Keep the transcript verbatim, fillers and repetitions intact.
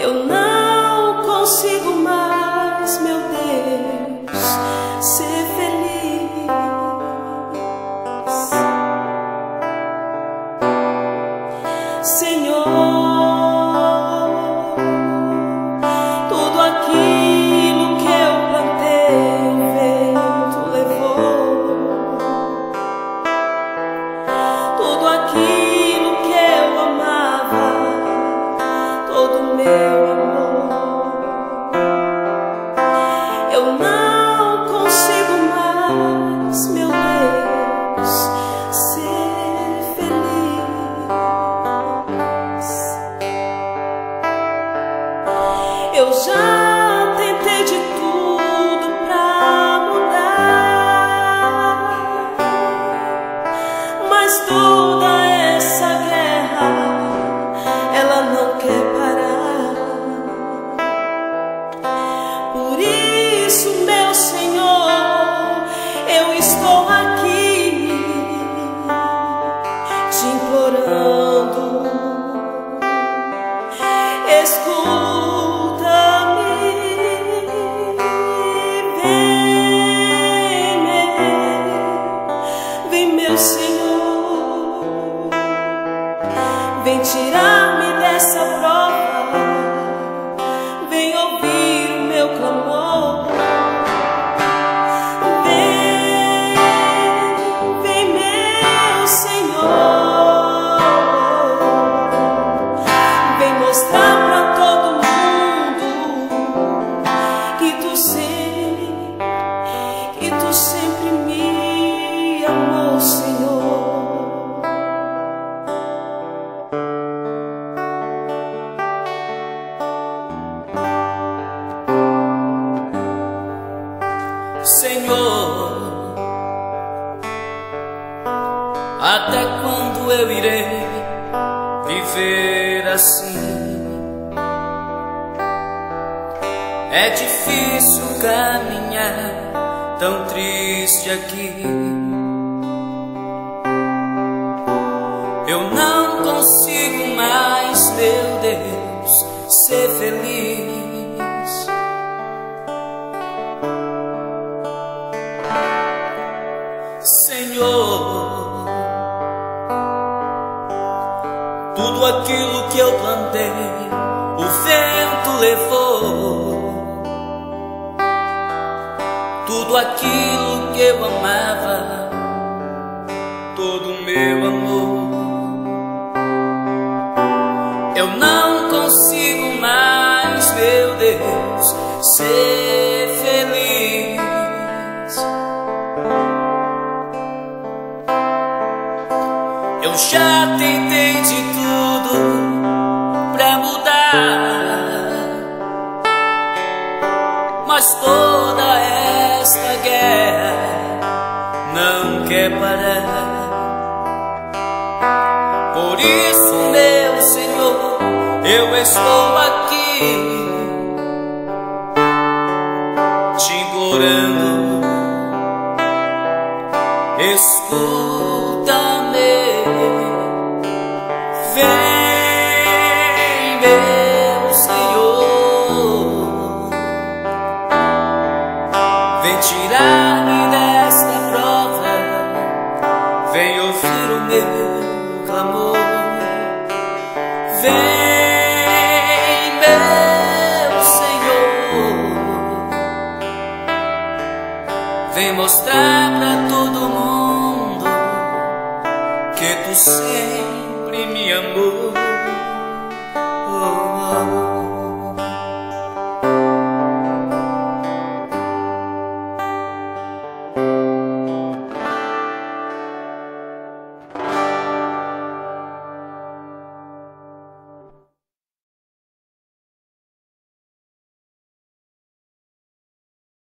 Eu não consigo mais, meu Deus, ser feliz. Senhor, tudo aquilo que eu plantei, o vento levou. Tudo aquilo que eu amava, todo o meu amor, eu não consigo mais, meu Deus, ser feliz. Eu já tentei de tudo pra mudar, mas toda essa guerra, ela não quer parar. Por isso, meu Senhor, eu estou aqui te implorando. Escuta-me, vem, vem, meu Senhor, vem tirar-me dessa prova, vem ouvir o meu clamor. Vem, vem, meu Senhor, vem mostrar pra todo mundo que tu sempre, que tu sempre me amou, Senhor. Senhor, até quando eu irei viver assim? É difícil caminhar tão triste aqui. Eu não consigo mais, meu Deus, ser feliz. Senhor, tudo aquilo que eu plantei, o vento levou. Tudo aquilo que eu amava, todo o meu amor, eu não consigo mais, meu Deus, ser feliz. Eu já tentei de tudo pra mudar, mas toda esta guerra não quer parar. Por isso, meu Senhor, eu estou aqui te implorando. Escuta-me, vem, meu Senhor, vem tirar-me desta prova, vem ouvir o meu clamor. Vem, meu Senhor, vem mostrar pra todo mundo que tu sempre me amou.